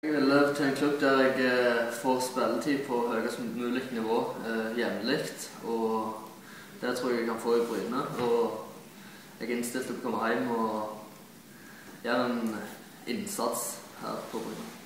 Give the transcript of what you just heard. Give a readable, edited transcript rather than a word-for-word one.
Jeg vil til en klubb der jeg får spilletid på høyest mulig nivå jevnlig, og det tror jeg kan få i Bryne. Og jeg er innstilt til å komme hjem og gjøre en innsats her på Bryne.